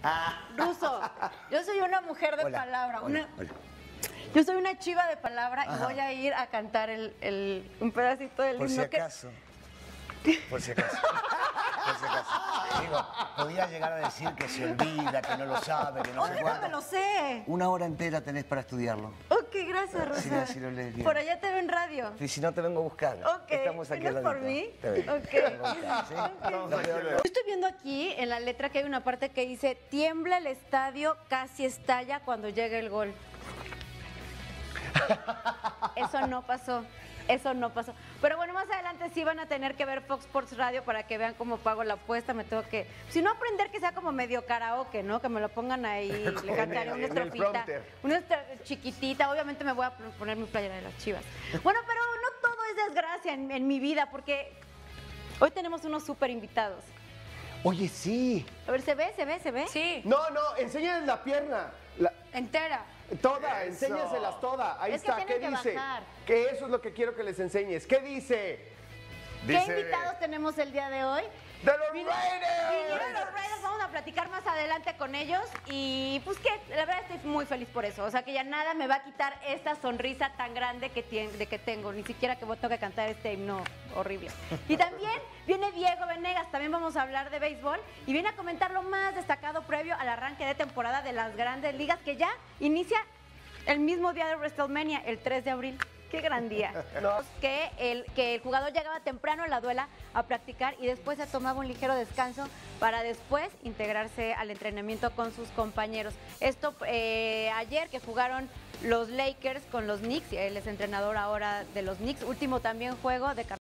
Ruso, yo soy una mujer de Hola, palabra. hola, hola. Yo soy una chiva de palabra y voy a ir a cantar un pedacito del Por si himno que... acaso. Por si acaso. Por si acaso. Digo, podía llegar a decir que se olvida, que no lo sabe, que no sé Obvio que cuánto. me lo sé. Una hora entera tenés para estudiarlo. Ok, gracias, Rosa. Sí, así lo lees bien. Por allá te veo en radio. Y si no, te vengo a buscar. Ok. Estamos aquí al ¿Vienes por ladito. mí? Te vengo. Ok. Te vengo a buscar, ¿sí? Ok. Nos vemos luego. Estoy viendo aquí en la letra que hay una parte que dice: tiembla el estadio, casi estalla cuando llega el gol. Eso no pasó. Eso no pasó. Pero bueno, más adelante sí van a tener que ver Fox Sports Radio para que vean cómo pago la apuesta. Me tengo que, si no aprender que sea como medio karaoke, ¿no? Que me lo pongan ahí, le cantaré una estrofita, chiquitita. Obviamente me voy a poner mi playera de las Chivas. Bueno, pero no todo es desgracia en mi vida, porque hoy tenemos unos súper invitados. Oye, sí. A ver, ¿se ve? ¿Se ve? ¿Se ve? Sí, No, enséñales la pierna. entera. Toda, enséñaselas toda. Ahí Es que está. ¿Qué tienen que dice? bajar. Que eso es lo que quiero que les enseñes. ¿Qué dice? ¿Qué invitados tenemos el día de hoy? ¡De los Vinieron los Raiders, vamos a platicar más adelante con ellos y pues que la verdad estoy muy feliz por eso, o sea que ya nada me va a quitar esta sonrisa tan grande que tengo, ni siquiera que tengo que cantar este himno horrible. Y también viene Diego Venegas, también vamos a hablar de béisbol y viene a comentar lo más destacado previo al arranque de temporada de las grandes ligas que ya inicia el mismo día de WrestleMania, el 3 de abril. Qué gran día. Que el jugador llegaba temprano a la duela a practicar y después se tomaba un ligero descanso para después integrarse al entrenamiento con sus compañeros. Esto ayer que jugaron los Lakers con los Knicks, él es entrenador ahora de los Knicks, último también juego de